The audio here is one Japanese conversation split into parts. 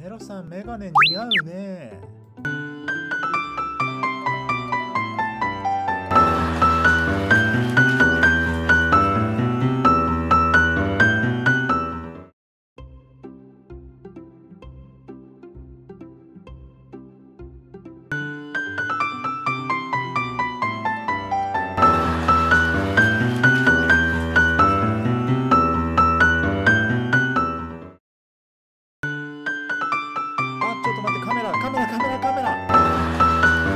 メロさん、メガネ似合うね。あ、ちょっと待って、カメラ、カメラ、カメラ、カメラ。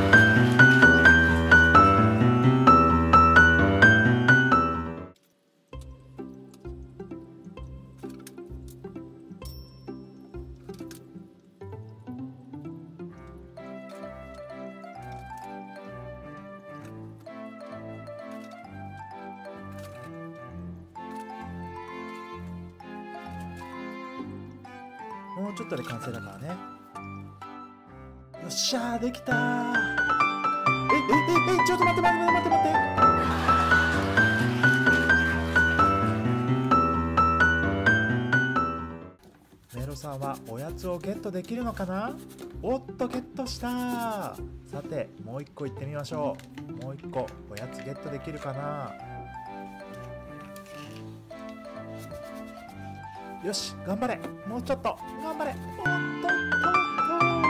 もうちょっとで完成だからね。よっしゃー、できたー。ちょっと待って待って待って待って。メロさんはおやつをゲットできるのかな。おっと、ゲットしたー。さて、もう一個行ってみましょう。もう一個おやつゲットできるかな。よし、頑張れ。もうちょっと頑張れ。おっとっとっと。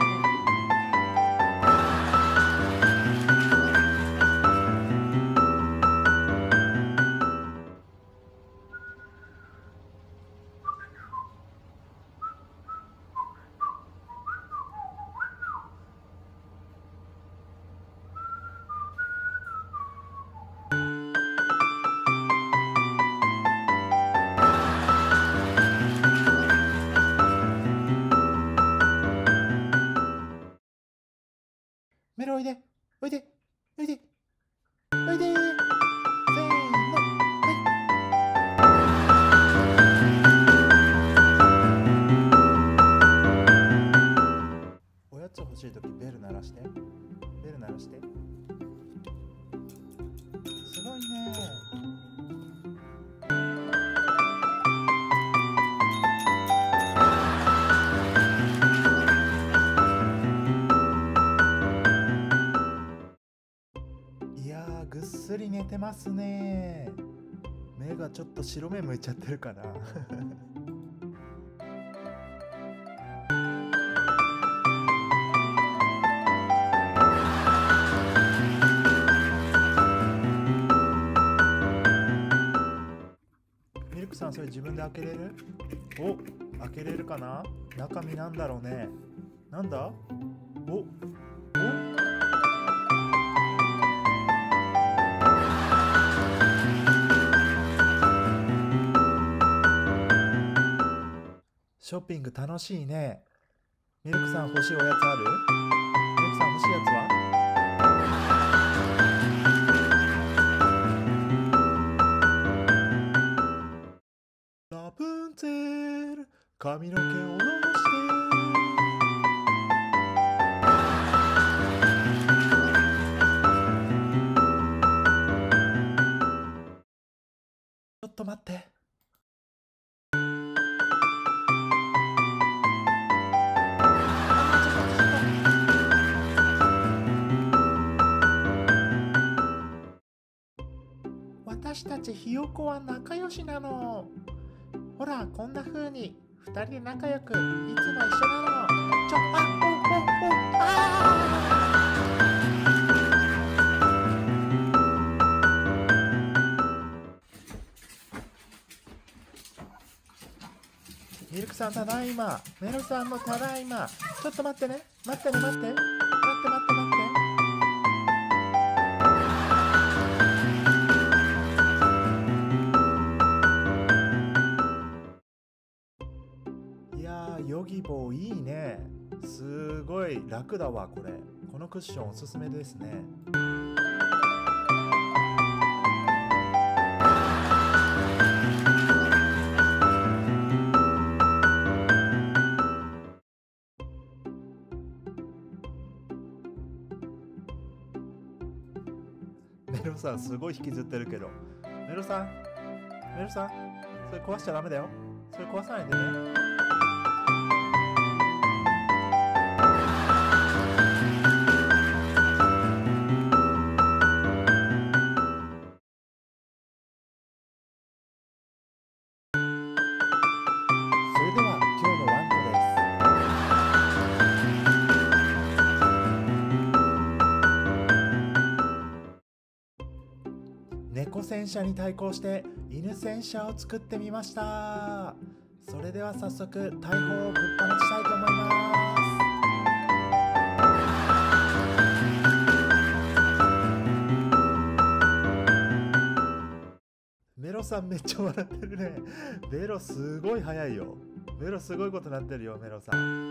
メロおいで、おいで、おいで、おいでー。せーの、おやつ欲しいときベル鳴らして。ベル鳴らして。すごいねー。いやー、ぐっすり寝てますねー。目がちょっと白目向いちゃってるかな。ミルクさん、それ自分で開けれる？お、開けれるかな？中身なんだろうね。なんだ？お、ショッピング楽しいね。ミルクさん欲しいおやつある？ミルクさん欲しいやつは？ラプンツェル、髪の毛を下ろしてちょっと待って。私たちひよこは仲良しなの。ほら、こんな風に2人で仲良くいつも一緒なの。ミルクさんただいま。メロさんもただいま。ちょっと待ってね。待ってね、待って。待って待って待って。いやー、ヨギボーいいね。すごい楽だわ、これ。このクッションおすすめですね。メロさんすごい引きずってるけど。メロさん、メロさん、それ壊しちゃダメだよ。それ壊さないでね。 戦車に対抗して犬戦車を作ってみました。それでは早速大砲をぶっ放したいと思います。メロさんめっちゃ笑ってるね。メロすごい速いよ。メロすごいことなってるよ、メロさん。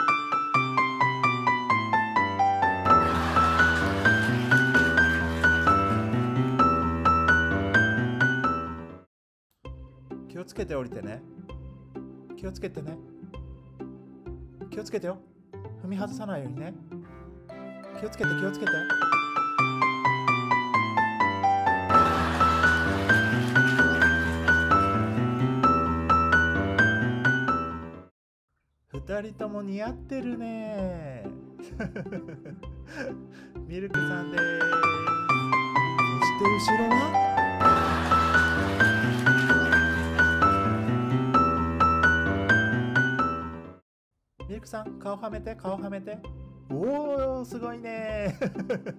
気をつけて降りてね。気をつけてね。気をつけてよ。踏み外さないようにね。気をつけて気をつけて。二人とも似合ってるね。ミルクさんです。そして後ろはミルクさん、顔はめて、顔はめて。おお、すごいね。どういう表情。もう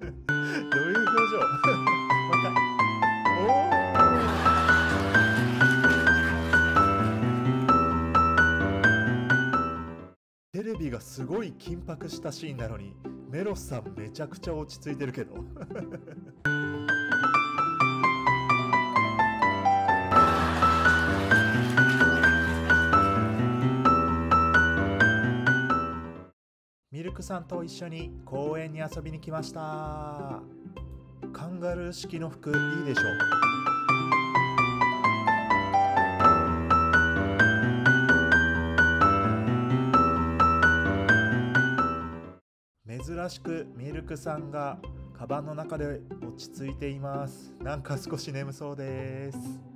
一回。テレビがすごい緊迫したシーンなのに、メロスさんめちゃくちゃ落ち着いてるけど。ミルクさんと一緒に公園に遊びに来ました。カンガルー式の服いいでしょう。珍しくミルクさんがカバンの中で落ち着いています。なんか少し眠そうです。